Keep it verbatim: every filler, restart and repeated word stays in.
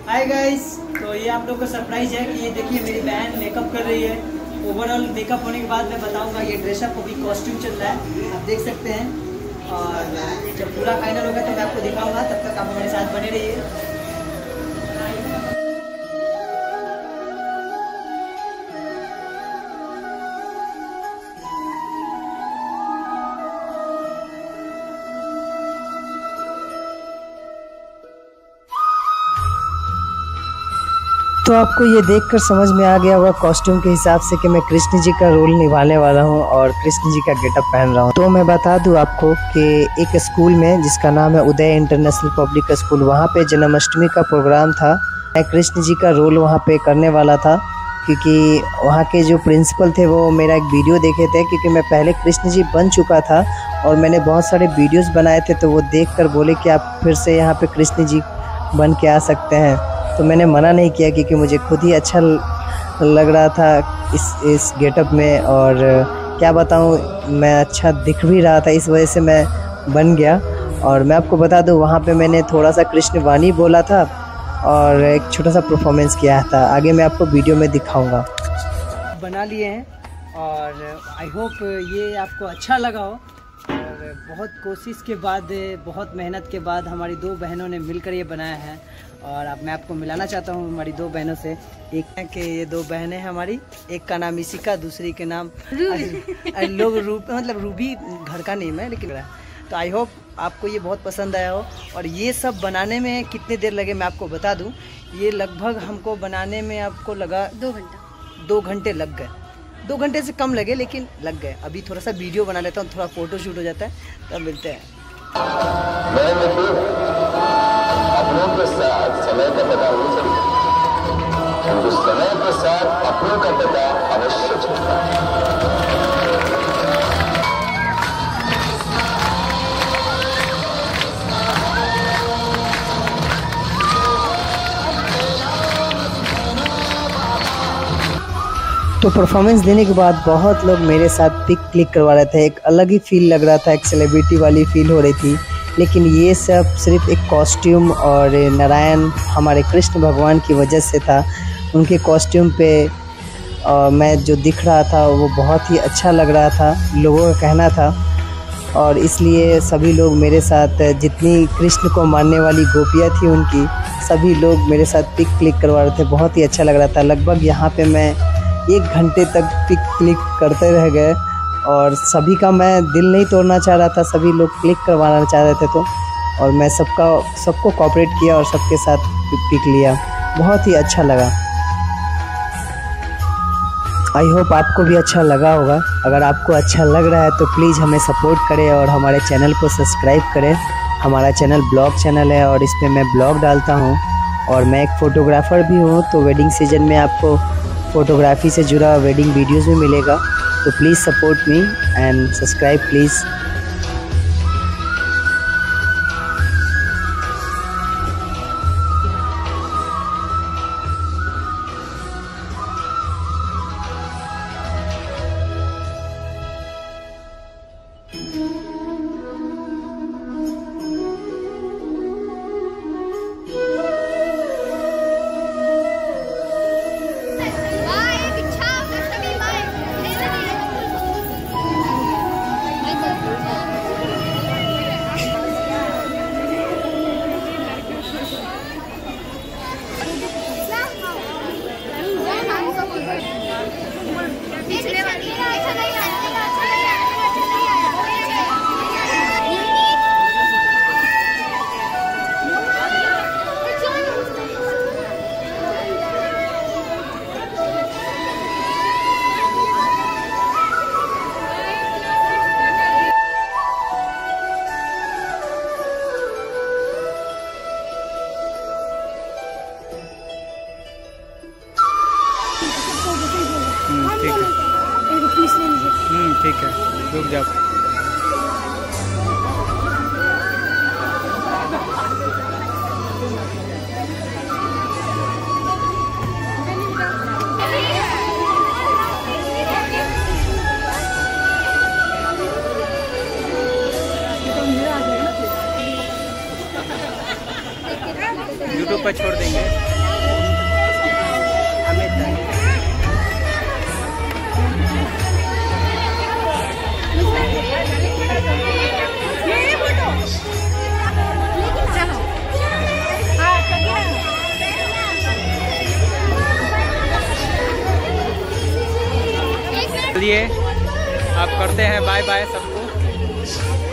Hi guys, तो ये आप लोग को सरप्राइज है कि ये देखिए मेरी बहन मेकअप कर रही है। ओवरऑल मेकअप होने के बाद मैं बताऊंगा। ये ड्रेसअप अभी कॉस्ट्यूम चल रहा है, आप देख सकते हैं। और जब पूरा फाइनल होगा तो मैं आपको दिखाऊंगा, तब तक आप हमारे साथ बने रहिए। तो आपको ये देखकर समझ में आ गया होगा कॉस्ट्यूम के हिसाब से कि मैं कृष्ण जी का रोल निभाने वाला हूँ और कृष्ण जी का गेटअप पहन रहा हूँ। तो मैं बता दूँ आपको कि एक स्कूल में जिसका नाम है उदय इंटरनेशनल पब्लिक स्कूल, वहाँ पे जन्माष्टमी का प्रोग्राम था। मैं कृष्ण जी का रोल वहाँ पे करने वाला था, क्योंकि वहाँ के जो प्रिंसिपल थे वो मेरा एक वीडियो देखे थे, क्योंकि मैं पहले कृष्ण जी बन चुका था और मैंने बहुत सारे वीडियोज़ बनाए थे। तो वो देख कर बोले कि आप फिर से यहाँ पर कृष्ण जी बन के आ सकते हैं। तो मैंने मना नहीं किया, क्योंकि मुझे खुद ही अच्छा लग रहा था इस इस गेटअप में। और क्या बताऊं, मैं अच्छा दिख भी रहा था, इस वजह से मैं बन गया। और मैं आपको बता दूं, वहाँ पे मैंने थोड़ा सा कृष्ण वाणी बोला था और एक छोटा सा परफॉर्मेंस किया था। आगे मैं आपको वीडियो में दिखाऊंगा। बना लिए हैं और आई होप ये आपको अच्छा लगा हो। और बहुत कोशिश के बाद, बहुत मेहनत के बाद हमारी दो बहनों ने मिलकर ये बनाया है। और अब मैं आपको मिलाना चाहता हूँ हमारी दो बहनों से। एक है कि ये दो बहनें हैं हमारी, एक का नाम इशिका, दूसरी के नाम लोग रूप मतलब रूबी घर का नेम है, लेकिन तो आई होप आपको ये बहुत पसंद आया हो। और ये सब बनाने में कितने देर लगे मैं आपको बता दूँ। ये लगभग हमको बनाने में आपको लगा दो घंटा दो घंटे लग गए। दो घंटे से कम लगे, लेकिन लग गए। अभी थोड़ा सा वीडियो बना लेता हूँ, थोड़ा फोटो शूट हो जाता है, तब मिलते हैं। अपनों के साथ समय का पता नहीं चलता, किंतु समय के साथ अपनों का पता अवश्य चलता है। तो परफॉर्मेंस देने के बाद बहुत लोग मेरे साथ पिक क्लिक करवा रहे थे। एक अलग ही फील लग रहा था, एक सेलिब्रिटी वाली फील हो रही थी। लेकिन ये सब सिर्फ एक कॉस्ट्यूम और नारायण हमारे कृष्ण भगवान की वजह से था। उनके कॉस्ट्यूम पे आ, मैं जो दिख रहा था वो बहुत ही अच्छा लग रहा था, लोगों का कहना था। और इसलिए सभी लोग मेरे साथ, जितनी कृष्ण को मानने वाली गोपियाँ थी उनकी, सभी लोग मेरे साथ पिक क्लिक करवा रहे थे। बहुत ही अच्छा लग रहा था। लगभग यहाँ पे मैं एक घंटे तक पिक क्लिक करते रह गए और सभी का मैं दिल नहीं तोड़ना चाह रहा था। सभी लोग क्लिक करवाना चाह रहे थे, तो और मैं सबका सबको कोऑपरेट किया और सबके साथ पिक लिया। बहुत ही अच्छा लगा। आई होप आपको भी अच्छा लगा होगा। अगर आपको अच्छा लग रहा है तो प्लीज़ हमें सपोर्ट करें और हमारे चैनल को सब्सक्राइब करें। हमारा चैनल ब्लॉग चैनल है और इसमें मैं ब्लॉग डालता हूँ और मैं एक फ़ोटोग्राफ़र भी हूँ। तो वेडिंग सीजन में आपको फ़ोटोग्राफी से जुड़ा वेडिंग वीडियोस भी मिलेगा। तो please support me and subscribe please. ठीक है, हम्म ठीक है, रुक जाओ। यूट्यूब पर छोड़ देंगे। चलिए आप करते हैं बाय बाय सबको।